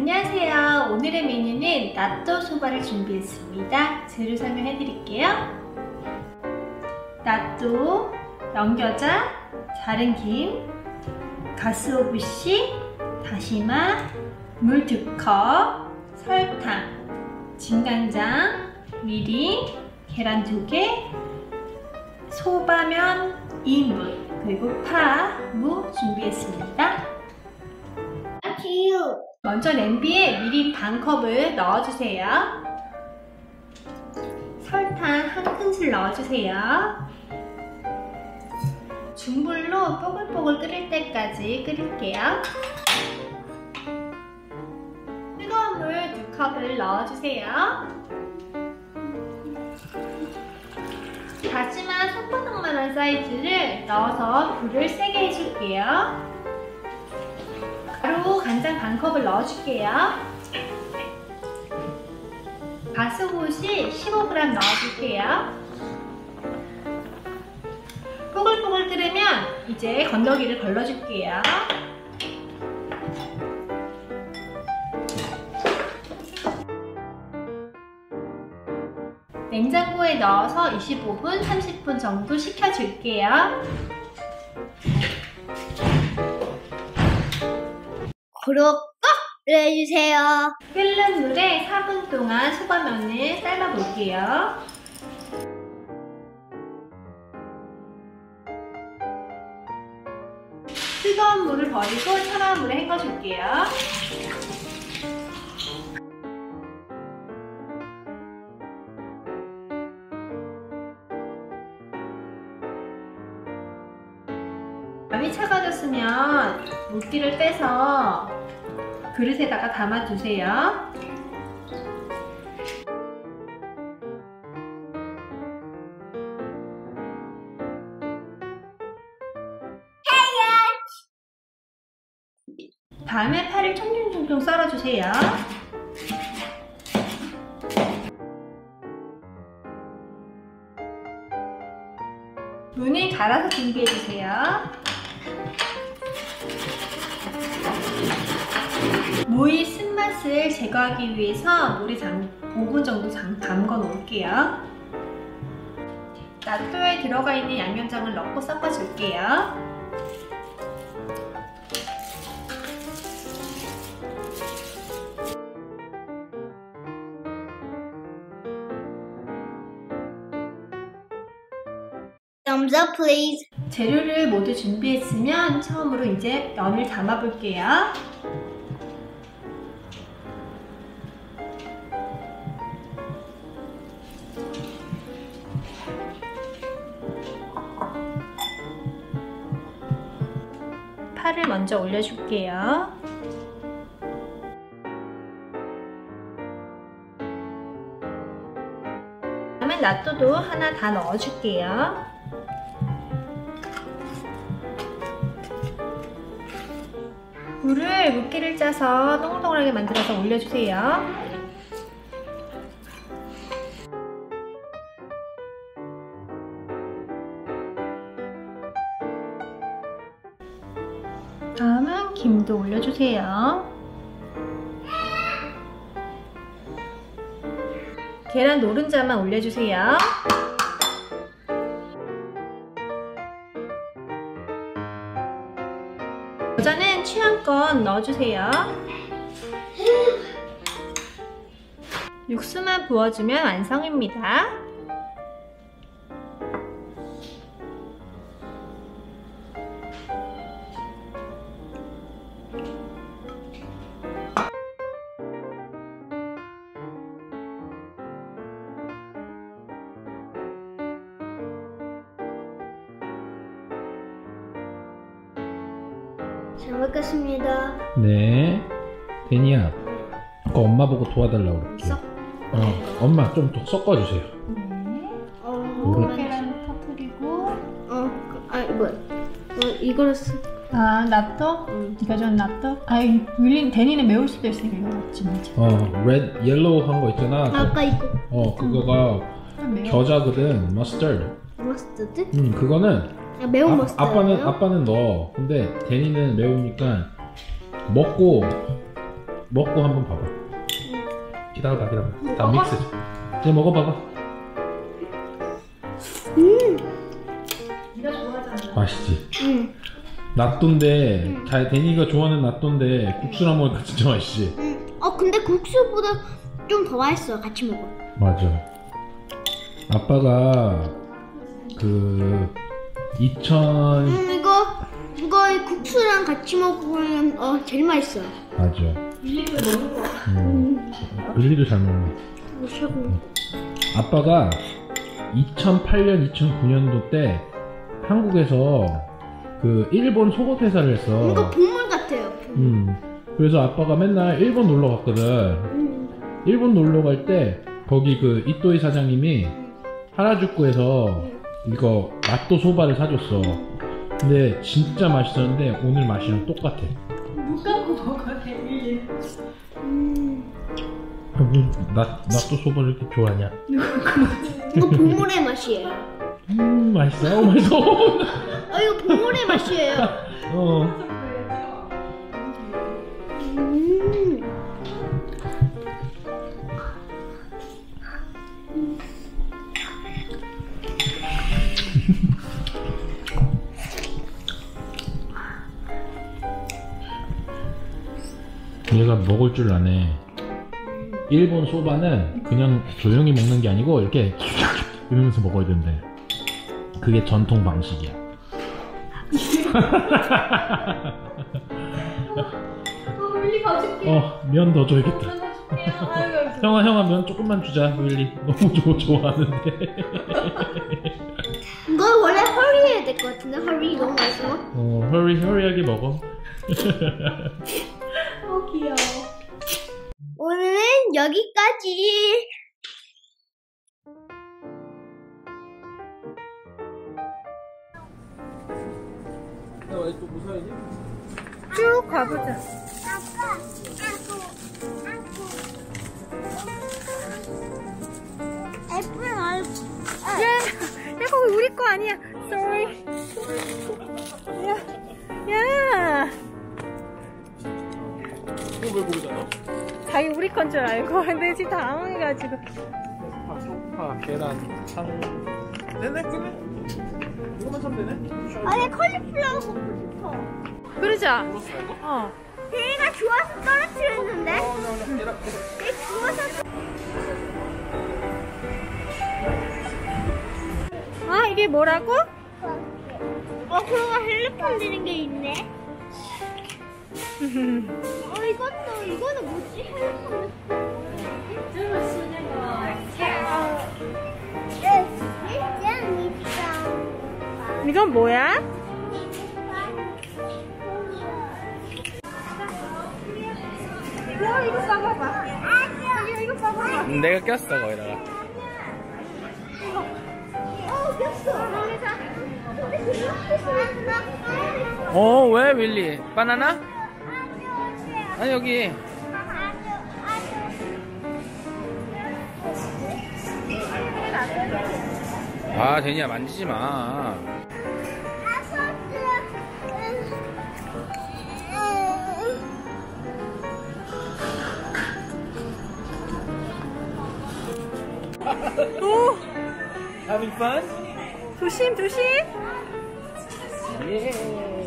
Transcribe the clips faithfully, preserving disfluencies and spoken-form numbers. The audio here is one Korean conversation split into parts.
안녕하세요. 오늘의 메뉴는 나또 소바를 준비했습니다. 재료 설명해 드릴게요. 나또, 연겨자, 자른 김, 가스오부시, 다시마, 물 두 컵, 설탕, 진간장, 미림, 계란 두 개, 소바면 이 인분, 그리고 파, 무 준비했습니다. 먼저 냄비에 미림 반 컵을 넣어주세요. 설탕 한 큰술 넣어주세요. 중불로 뽀글뽀글 끓일 때까지 끓일게요. 뜨거운 물 두 컵을 넣어주세요. 다시마 손바닥만한 사이즈를 넣어서 불을 세게 해줄게요. 가루 간장 반 컵을 넣어줄게요. 가스오부시 십오 그램 넣어줄게요. 뽀글뽀글 끓으면 이제 건더기를 걸러줄게요. 냉장고에 넣어서 이십오 분, 삼십 분 정도 식혀줄게요. 구독 꼭 해주세요. 끓는 물에 사 분 동안 소바면을 삶아 볼게요. 뜨거운 물을 버리고 차가운 물에 헹궈 줄게요. 많이 차가워졌으면 물기를 빼서 그릇에다가 담아두세요. 다음에 파를 총총총총 썰어주세요. 무는 갈아서 준비해주세요. 무의 쓴맛을 제거하기 위해서 물에 잠, 오 분 정도 잠, 담궈 놓을게요. 나또에 들어가 있는 양념장을 넣고 섞어줄게요. Thumbs up, please. 재료를 모두 준비했으면 처음으로 이제 면을 담아 볼게요. 파를 먼저 올려줄게요. 그다음에 나또도 하나 다 넣어줄게요. 물을 물기를 짜서 동글동글하게 만들어서 올려주세요. 다음은 김도 올려주세요. 계란 노른자만 올려주세요. 겨자는 취향껏 넣어주세요. 육수만 부어주면 완성입니다. 잘 먹겠습니다. 네. 데니야, 아까 엄마 보고 도와달라고 그랬지? 섞? 어, 엄마 좀 더 섞어주세요. 네. 어, 계란 터뜨리고. 어, 아, 뭐, 어, 이거를 쓰. 아, 나또? 응. 네가 좋아하는 나또? 아이, 윌린, 데니는 매울 수도 있으니까 이거 맞지, 맞지? 어, 레드, 옐로우 한 거 있잖아. 아까 이거 어, 그거가 좀 매워. 겨자거든. 머스터드. 머스터드? 음, 그거는 아, 매운 아, 머스터드. 아빠는 아빠는 넣어. 근데 데니는 매우니까 먹고 먹고 한번 봐봐. 기다려봐, 기다려봐. 다 믹스. 이제 먹어봐봐. 음. 네가 좋아하잖아. 맛있지? 음. 낫또인데, 자, 데니가 좋아하는 낫또인데 국수랑 먹으니까 진짜 맛있지? 음. 어 근데 국수보다 좀 더 맛있어. 같이 먹어. 맞아. 아빠가 그 이천 음 이거 이거 국수랑 같이 먹으면 어 제일 맛있어. 맞아. 윌리도 먹는 거. 음. 윌리도 잘 먹네. 이거 최고. 아빠가 이천팔 년, 이천구 년도 때 한국에서 그 일본 속옷 회사를 했어. 이거 보물 같아요. 보물. 음. 그래서 아빠가 맨날 일본 놀러 갔거든. 음. 일본 놀러 갈 때 거기 그 이토이 사장님이 하라주쿠에서 이거 낫또 소바를 사줬어. 근데 진짜 맛있었는데 오늘 맛이랑 똑같아. 못 감고 먹어야 돼, 윌리. 음. 아, 뭐, 나, 낫또 소바를 이렇게 좋아하냐? 이거 보물의 맛이에요. 음, 맛있어. 어, 맛있어. 아 이거 보물의 맛이에요. 어. 음. 얘가 먹을 줄 아네. 일본 소바는 그냥 조용히 먹는 게 아니고 이렇게 이러면서 먹어야 된대. 그게 전통 방식이야. 어, 윌리 가줄게. 어, 면 더 줘야겠다. 가줄게요. 아이고. 형아, 형아, 면 조금만 주자, 윌리. 너무 좋, 좋아하는데. 이거 원래 허리해야 될 것 같은데 허리 너무 맛있어. 어, 허리, 허리하게 먹어. 어, 귀여워. 오늘은 여기까지. 쭉 가보자. 애플 얼. 야, 야, 거기 우리 거 아니야. Sorry. 야, 야. 왜 거기다 넣어? 자기 우리 건 줄 알고. 근데 지금 당황해가지고. 소파, 소파, 계란, 상. 되네, 그래? 이거만 사면 되네? 아니 컬리플라워 먹고 싶어. 그러자. 어. 얘가 좋아서 떨어뜨렸는데. 얘 좋아서. 아, 이게 뭐라고? 어 그러고 핸드폰 드는 게 있네. 어 이것도 이거는 뭐지? 핸드폰. 이건 뭐야? 야, 이거 봐봐봐. 이거, 이거 봐봐봐. 내가 꼈어, 거기다가. 어 꼈어. 어, 왜, 윌리? 바나나? 아니, 여기. 아, 데니야, 만지지 마. 오, Having fun? 조심, 조심. 예.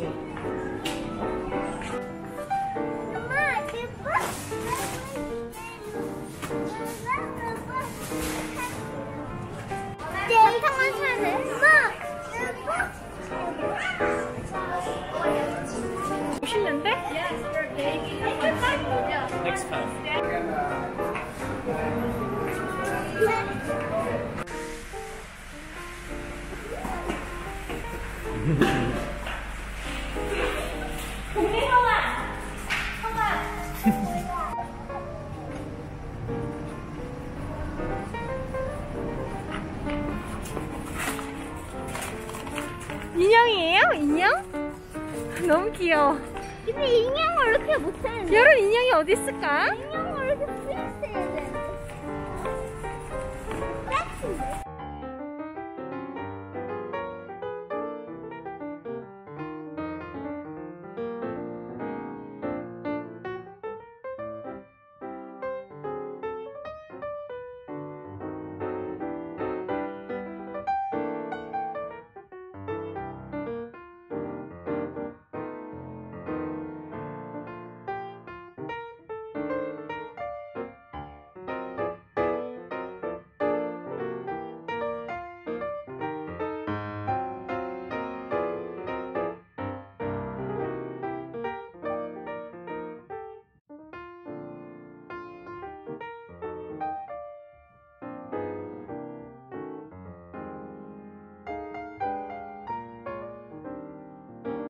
영상만 쳐야 돼. 멋있는데? Next time. 인형이에요? 인형? 너무 귀여워. 근데 인형을 이렇게 못하는데. 여름 인형이 어디 있을까? 인형